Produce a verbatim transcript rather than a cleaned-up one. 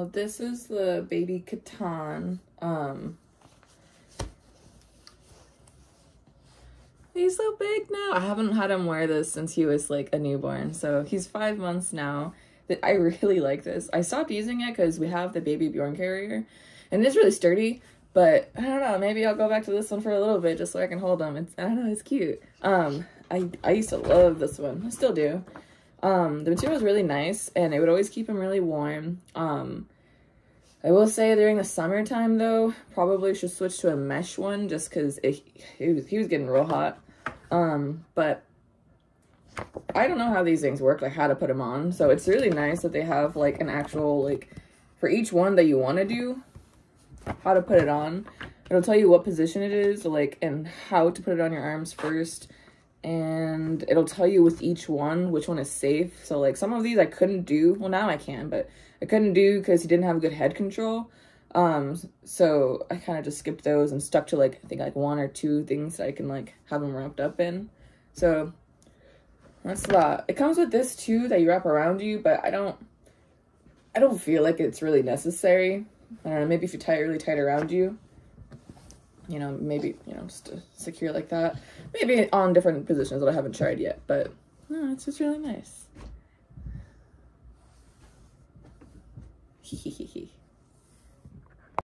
So this is the baby Catan. Um, he's so big now. I haven't had him wear this since he was like a newborn. So he's five months now. I really like this. I stopped using it because we have the baby Bjorn carrier and it's really sturdy, but I don't know, maybe I'll go back to this one for a little bit just so I can hold him. It's, I don't know, it's cute. Um, I, I used to love this one. I still do. Um, the material is really nice and it would always keep him really warm. Um, I will say during the summertime though, probably should switch to a mesh one just because it, it was, he was getting real hot. Um, but I don't know how these things work, like how to put them on. So it's really nice that they have like an actual, like for each one that you want to do, how to put it on. It'll tell you what position it is, like, and how to put it on your arms first. And it'll tell you with each one which one is safe. So like some of these I couldn't do. Well, now I can, but I couldn't do because he didn't have good head control. Um, so I kind of just skipped those and stuck to like, I think like one or two things that I can like have them wrapped up in. So that's that. It comes with this too that you wrap around you, but I don't, I don't feel like it's really necessary. I don't know, maybe if you tie it really tight around you, you know, maybe, you know, just to secure like that. Maybe on different positions that I haven't tried yet, but no, it's just really nice. Hee hee hee hee.